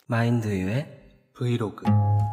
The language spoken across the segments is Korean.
마인드유의 브이로그.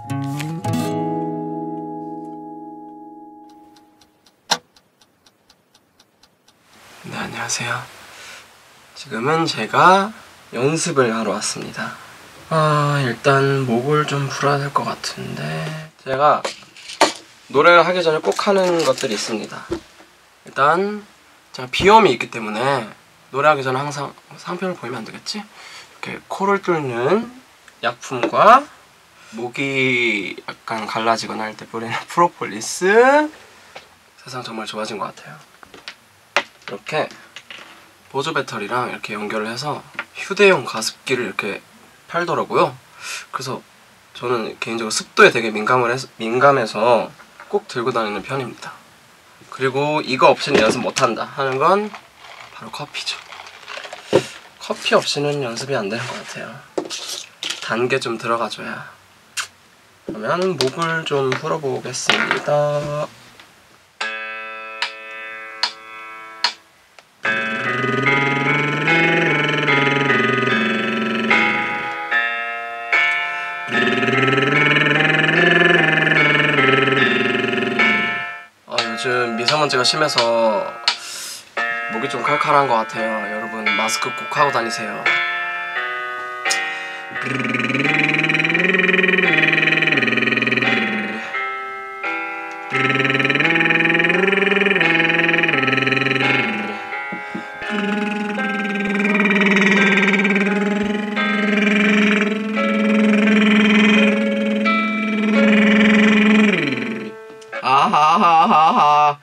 네, 안녕하세요. 지금은 제가 연습을 하러 왔습니다. 일단 목을 좀 풀어야 될 것 같은데, 제가 노래를 하기 전에 꼭 하는 것들이 있습니다. 일단 제가 비염이 있기 때문에 노래하기 전에 항상 상표를 보이면 안 되겠지? 이렇게 코를 뚫는 약품과 목이 약간 갈라지거나 할 때 뿌리는 프로폴리스. 세상 정말 좋아진 것 같아요. 이렇게 보조 배터리랑 이렇게 연결을 해서 휴대용 가습기를 이렇게 팔더라고요. 그래서 저는 개인적으로 습도에 되게 민감해서 꼭 들고 다니는 편입니다. 그리고 이거 없이는 연습 못한다 하는 건 바로 커피죠. 커피 없이는 연습이 안 되는 것 같아요. 단 게 좀 들어가줘야. 그러면 목을 좀 풀어보겠습니다. 요즘 미세먼지가 심해서 목이 좀 칼칼한 것 같아요. 여러분 마스크 꼭 하고 다니세요. 아하하하하.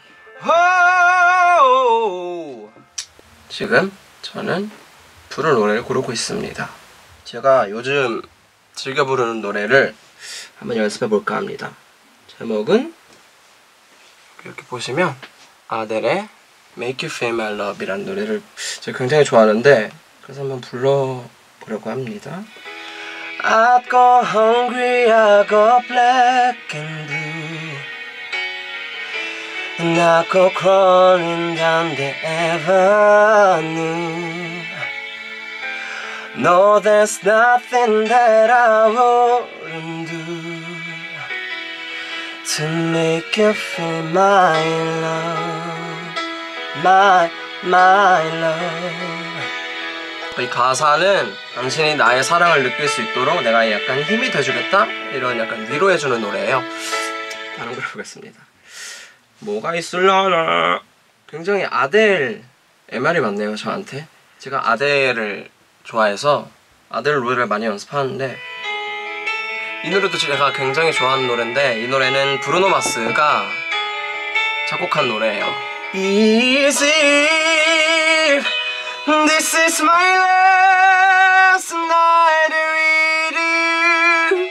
지금 저는 부를 노래를 고르고 있습니다. 제가 요즘 즐겨 부르는 노래를 한번 연습해 볼까 합니다. 제목은 이렇게 보시면 아델의 Make You Feel My Love 이라는 노래를 제가 굉장히 좋아하는데, 그래서 한번 불러보려고 합니다. I go hungry, I go black and blue, and I go crawling down the avenue. No, there's nothing that I wouldn't do to make you feel my love, my love. 이 가사는 당신이 나의 사랑을 느낄 수 있도록 내가 약간 힘이 돼주겠다? 이런 약간 위로해주는 노래예요. 다른 걸 보겠습니다. 뭐가 있을라나. 굉장히 아델 MR이 많네요, 저한테. 제가 아델을 좋아해서 아델 노래를 많이 연습하는데, 이 노래도 제가 굉장히 좋아하는 노래인데, 이 노래는 브루노 마스가 작곡한 노래예요. Easy, this is my last night with you.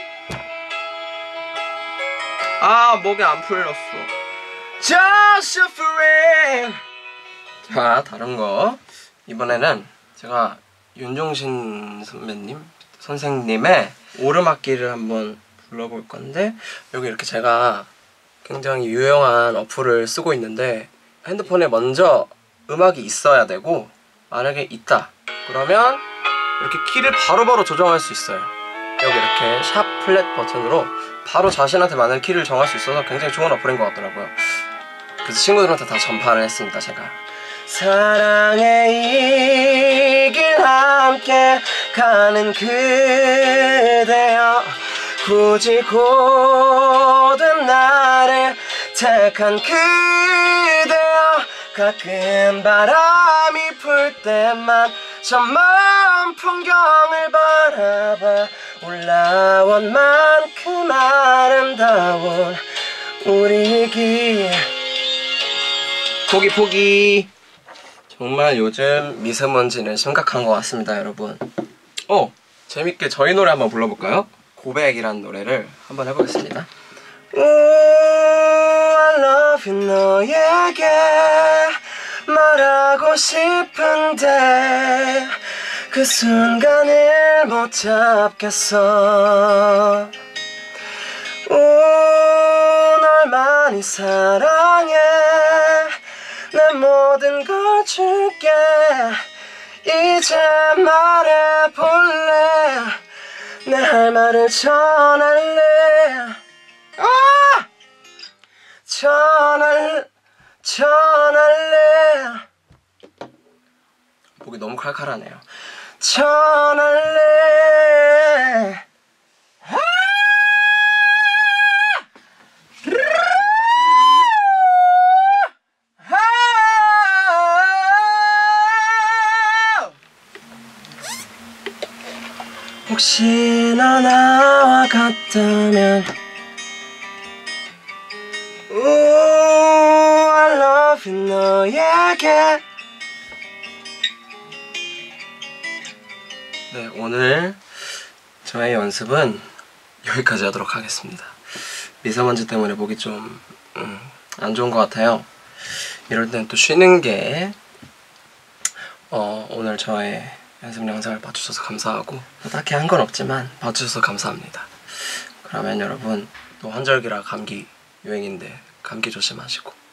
목이 안 풀렸어. Just a friend. 자, 다른 거. 이번에는 제가 윤종신 선생님의 오르막길을 한번 불러볼 건데, 여기 이렇게 제가 굉장히 유용한 어플을 쓰고 있는데, 핸드폰에 먼저 음악이 있어야 되고, 만약에 있다 그러면 이렇게 키를 바로바로 조정할 수 있어요. 여기 이렇게 샵 플랫 버튼으로 바로 자신한테 맞는 키를 정할 수 있어서 굉장히 좋은 어플인 것 같더라고요. 그래서 친구들한테 다 전파를 했습니다, 제가. 사랑의 이 길 함께 가는 그대여, 굳이 고된 나를 택한 그대여, 가끔 바람이 불 때만 저 먼 풍경을 바라봐 올라온 만큼 아름다운 우리 길. 포기. 정말 요즘 미세먼지는 심각한 것 같습니다, 여러분. 재밌게 저희 노래 한번 불러볼까요? 고백이라는 노래를 한번 해보겠습니다. I love you, 너에게 말하고 싶은데 그 순간을 못 잡겠어. 널 많이 사랑해, 내 모든 걸 줄게, 이제 말해볼래. 내 할 말을 전할래. 전할래. 목이 너무 칼칼하네요. 전할래. 혹시나 나와 같다면 I love you 너에게. 네, 오늘 저의 연습은 여기까지 하도록 하겠습니다. 미세먼지 때문에 목이 좀 안 좋은 것 같아요. 이럴 땐 또 쉬는 게 오늘 저의 연습 영상을 봐주셔서 감사하고 딱히 한 건 없지만 봐주셔서 감사합니다. 그러면 여러분 또 환절기라 감기 유행인데 감기 조심하시고